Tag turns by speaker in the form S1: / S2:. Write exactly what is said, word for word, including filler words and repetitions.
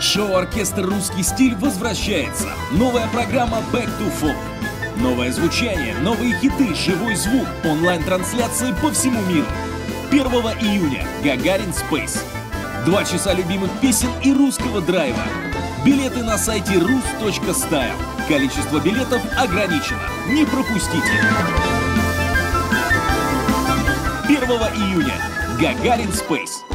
S1: Шоу-оркестр «Русский стиль» возвращается. Новая программа «Back to Folk». Новое звучание, новые хиты, живой звук, онлайн-трансляции по всему миру. первого июня Гагарин Space. Два часа любимых песен и русского драйва. Билеты на сайте рус точка стайл. Количество билетов ограничено. Не пропустите. первого июня Гагарин Space.